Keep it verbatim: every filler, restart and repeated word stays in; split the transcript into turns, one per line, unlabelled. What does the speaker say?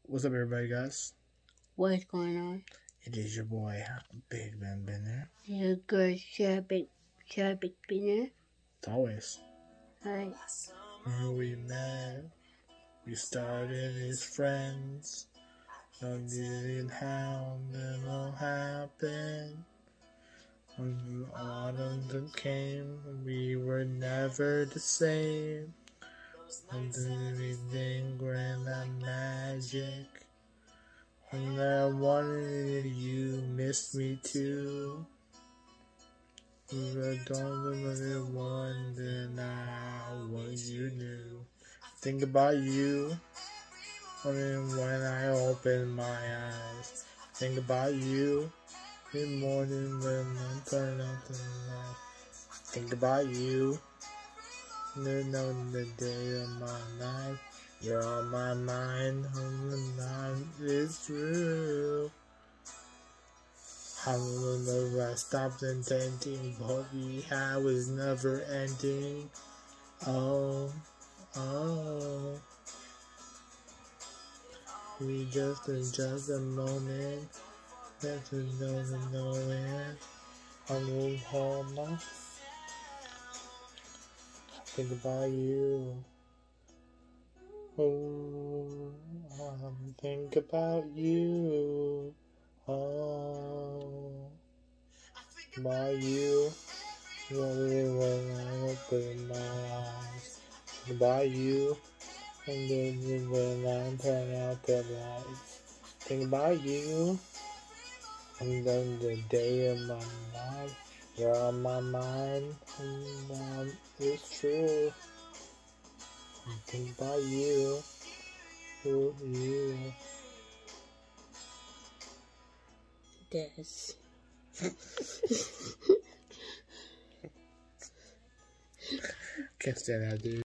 What's up, everybody, guys?
What's going on?
It is your boy, Big Ben Benner.
Your good Sir Big, Sir Big Benner.
It's always.
Hi.
When we met, we started as friends. No knowing how it all happened. When the autumn came, we were never the same. And everything grand and magic. And I wanted you, missed me too. I don't really wonder now what you knew. Think about you when I open my eyes. Think about you in the morning when I turn out the light. Think about you in the day of my life. You're on my mind, on the night is true. How long I stopped intending, what we had was never ending. Oh, oh. We just enjoyed the moment. That's another knowing. I'm moving home now. Think about you. Oh, um, think about you. Oh, about you. Really when I open my eyes. Think about you. And then when I turn out the lights. Think about you. And then the day of my life. You're on my mind. And um, it's true. Think about you, oh, you.
This.
Can't stand that, dude.